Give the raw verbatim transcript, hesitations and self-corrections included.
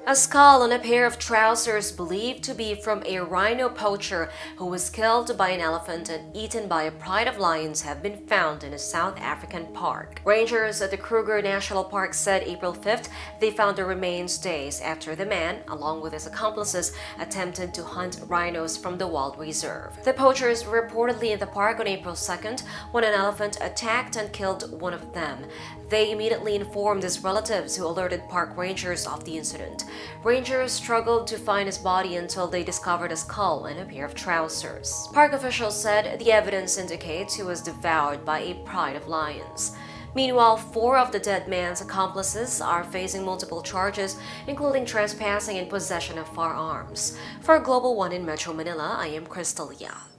A skull on a pair of trousers believed to be from a rhino poacher who was killed by an elephant and eaten by a pride of lions have been found in a South African park. Rangers at the Kruger National Park said April fifth they found the remains days after the man, along with his accomplices, attempted to hunt rhinos from the wild reserve. The poachers were reportedly in the park on April second when an elephant attacked and killed one of them. They immediately informed his relatives, who alerted park rangers of the incident. Rangers struggled to find his body until they discovered a skull and a pair of trousers. Park officials said the evidence indicates he was devoured by a pride of lions. Meanwhile, four of the dead man's accomplices are facing multiple charges, including trespassing and possession of firearms. For Global One in Metro Manila, I am Crystalia.